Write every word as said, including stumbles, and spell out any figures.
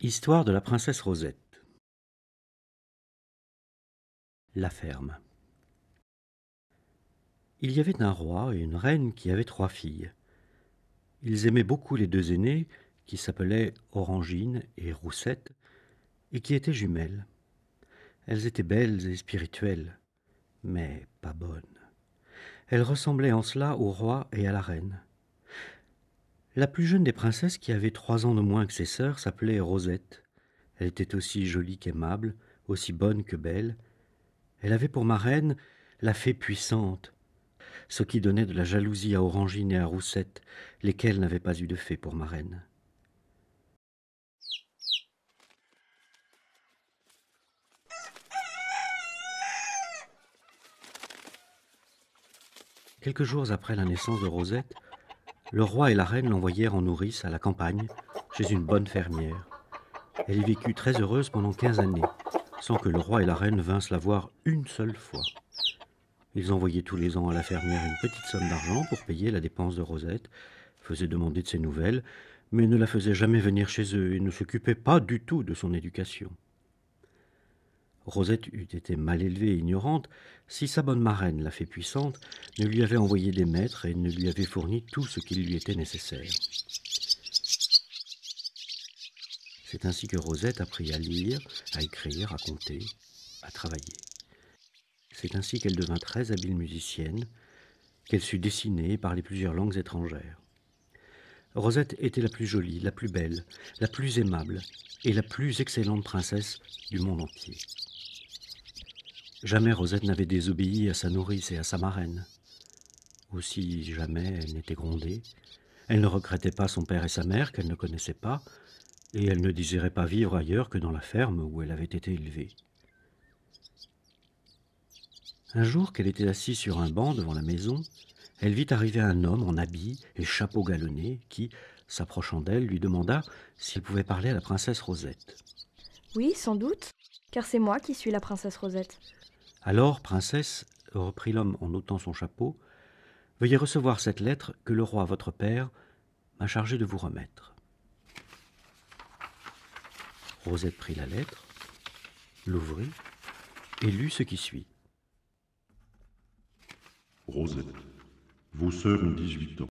Histoire de la princesse Rosette. La ferme. Il y avait un roi et une reine qui avaient trois filles. Ils aimaient beaucoup les deux aînées, qui s'appelaient Orangine et Roussette, et qui étaient jumelles. Elles étaient belles et spirituelles, mais pas bonnes. Elles ressemblaient en cela au roi et à la reine. La plus jeune des princesses, qui avait trois ans de moins que ses sœurs, s'appelait Rosette. Elle était aussi jolie qu'aimable, aussi bonne que belle. Elle avait pour marraine la fée puissante, ce qui donnait de la jalousie à Orangine et à Roussette, lesquelles n'avaient pas eu de fée pour marraine. Quelques jours après la naissance de Rosette, le roi et la reine l'envoyèrent en nourrice à la campagne, chez une bonne fermière. Elle y vécut très heureuse pendant quinze années, sans que le roi et la reine vinssent la voir une seule fois. Ils envoyaient tous les ans à la fermière une petite somme d'argent pour payer la dépense de Rosette, faisaient demander de ses nouvelles, mais ne la faisaient jamais venir chez eux et ne s'occupaient pas du tout de son éducation. Rosette eût été mal élevée et ignorante si sa bonne marraine, la fée puissante, ne lui avait envoyé des maîtres et ne lui avait fourni tout ce qui lui était nécessaire. C'est ainsi que Rosette apprit à lire, à écrire, à compter, à travailler. C'est ainsi qu'elle devint très habile musicienne, qu'elle sut dessiner et parler plusieurs langues étrangères. Rosette était la plus jolie, la plus belle, la plus aimable et la plus excellente princesse du monde entier. Jamais Rosette n'avait désobéi à sa nourrice et à sa marraine. Aussi jamais elle n'était grondée. Elle ne regrettait pas son père et sa mère qu'elle ne connaissait pas, et elle ne désirait pas vivre ailleurs que dans la ferme où elle avait été élevée. Un jour qu'elle était assise sur un banc devant la maison, elle vit arriver un homme en habit et chapeau galonné qui, s'approchant d'elle, lui demanda si elle pouvait parler à la princesse Rosette. « Oui, sans doute, car c'est moi qui suis la princesse Rosette. »« Alors, princesse, reprit l'homme en ôtant son chapeau, veuillez recevoir cette lettre que le roi, votre père, m'a chargé de vous remettre. » Rosette prit la lettre, l'ouvrit et lut ce qui suit. Rosette, vos sœurs ont dix-huit ans.